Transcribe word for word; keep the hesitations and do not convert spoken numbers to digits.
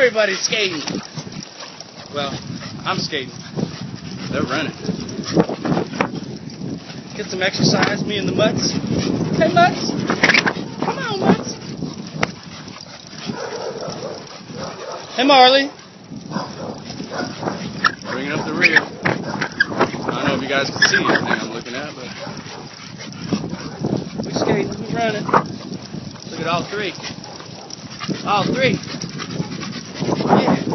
Everybody's skating. Well, I'm skating. They're running. Get some exercise, me and the Mutts. Hey, Mutts. Come on, Mutts. Hey, Marley. Bringing up the rear. I don't know if you guys can see anything I'm looking at, but we're skating, we're running. Look at all three. All three. Yeah.